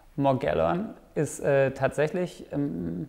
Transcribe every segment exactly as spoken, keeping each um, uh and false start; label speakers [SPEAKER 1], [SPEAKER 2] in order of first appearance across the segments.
[SPEAKER 1] Morgellon ist äh, tatsächlich ähm,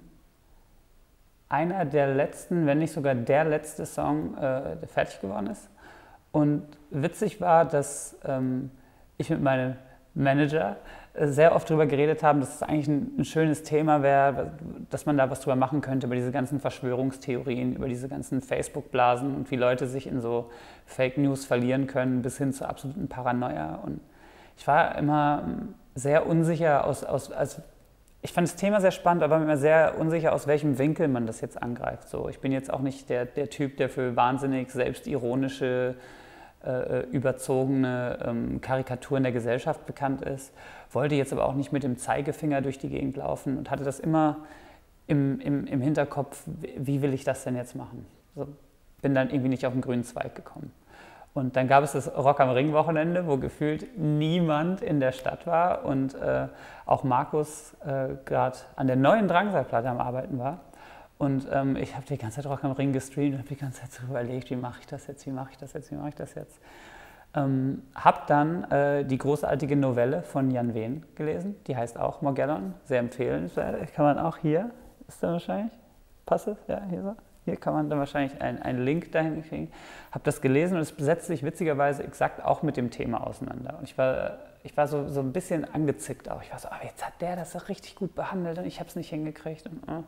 [SPEAKER 1] einer der letzten, wenn nicht sogar der letzte Song, äh, der fertig geworden ist. Und witzig war, dass ähm, ich mit meinem Manager äh, sehr oft darüber geredet haben, dass es eigentlich ein, ein schönes Thema wäre, dass man da was drüber machen könnte, über diese ganzen Verschwörungstheorien, über diese ganzen Facebook-Blasen und wie Leute sich in so Fake News verlieren können, bis hin zur absoluten Paranoia. Und ich war immer sehr unsicher, aus, aus, aus, ich fand das Thema sehr spannend, aber immer sehr unsicher, aus welchem Winkel man das jetzt angreift. So, ich bin jetzt auch nicht der, der Typ, der für wahnsinnig selbstironische, äh, überzogene ähm, Karikaturen der Gesellschaft bekannt ist, wollte jetzt aber auch nicht mit dem Zeigefinger durch die Gegend laufen und hatte das immer im, im, im Hinterkopf, wie will ich das denn jetzt machen? So, bin dann irgendwie nicht auf den grünen Zweig gekommen. Und dann gab es das Rock am Ring Wochenende, wo gefühlt niemand in der Stadt war und äh, auch Markus äh, gerade an der neuen Drangsal-Platte am Arbeiten war. Und ähm, ich habe die ganze Zeit Rock am Ring gestreamt und habe die ganze Zeit so überlegt, wie mache ich das jetzt, wie mache ich das jetzt, wie mache ich das jetzt. Ähm, habe dann äh, die großartige Novelle von Jan Wehn gelesen, die heißt auch Morgellon, sehr empfehlenswert, kann man auch hier, ist da wahrscheinlich, passt es, ja, hier so. Hier kann man dann wahrscheinlich einen, einen Link dahin kriegen. Habe das gelesen und es setzt sich witzigerweise exakt auch mit dem Thema auseinander. Und ich war, ich war so, so ein bisschen angezickt auch. Ich war so, oh, jetzt hat der das doch richtig gut behandelt und ich habe es nicht hingekriegt. Und, äh.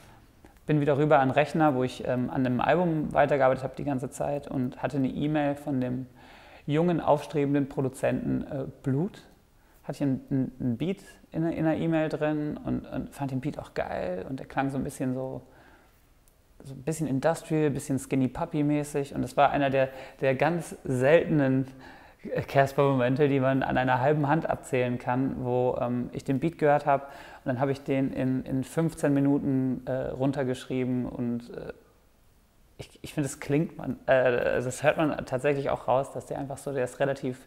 [SPEAKER 1] Bin wieder rüber an den Rechner, wo ich ähm, an einem Album weitergearbeitet habe die ganze Zeit und hatte eine E-Mail von dem jungen, aufstrebenden Produzenten äh, Blut. Hatte ich einen, einen Beat in einer E-Mail drin und, und fand den Beat auch geil und der klang so ein bisschen so so ein bisschen Industrial, ein bisschen Skinny Puppy-mäßig. Und das war einer der, der ganz seltenen Casper-Momente, die man an einer halben Hand abzählen kann, wo ähm, ich den Beat gehört habe und dann habe ich den in, in fünfzehn Minuten äh, runtergeschrieben und äh, ich, ich finde, das klingt man, äh, das hört man tatsächlich auch raus, dass der einfach so, der ist relativ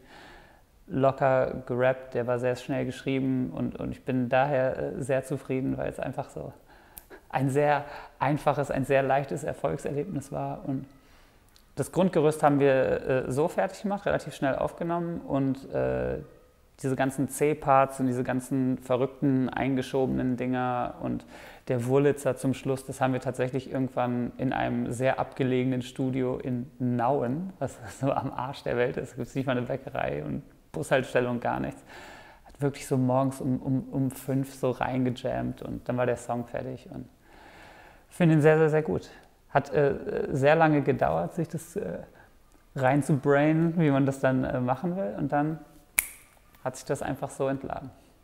[SPEAKER 1] locker gerappt, der war sehr schnell geschrieben und, und ich bin daher äh, sehr zufrieden, weil es einfach so ein sehr einfaches, ein sehr leichtes Erfolgserlebnis war. Und das Grundgerüst haben wir äh, so fertig gemacht, relativ schnell aufgenommen und äh, diese ganzen C-Parts und diese ganzen verrückten, eingeschobenen Dinger und der Wurlitzer zum Schluss, das haben wir tatsächlich irgendwann in einem sehr abgelegenen Studio in Nauen, was so am Arsch der Welt ist, da gibt es nicht mal eine Bäckerei und Bushaltestelle und gar nichts. Hat wirklich so morgens um, um, um fünf so reingejammt und dann war der Song fertig. Und ich finde ihn sehr, sehr, sehr gut. Hat äh, sehr lange gedauert, sich das äh, rein zu brainen, wie man das dann äh, machen will. Und dann hat sich das einfach so entladen.